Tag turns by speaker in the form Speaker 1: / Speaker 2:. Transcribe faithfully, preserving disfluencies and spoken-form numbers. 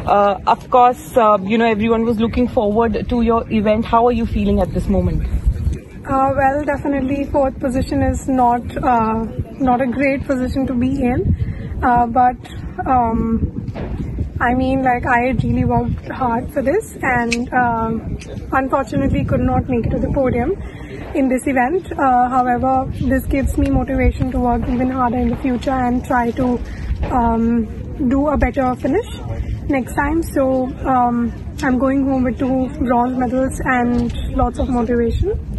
Speaker 1: Uh, of course, uh, you know, everyone was looking forward to your event. How are you feeling at this moment?
Speaker 2: Uh, well, definitely fourth position is not uh, not a great position to be in, uh, but um, I mean, like, I really worked hard for this, and um, unfortunately could not make it to the podium in this event. Uh, however, this gives me motivation to work even harder in the future and try to um, do a better finish next time. So um, I'm going home with two bronze medals and lots of motivation.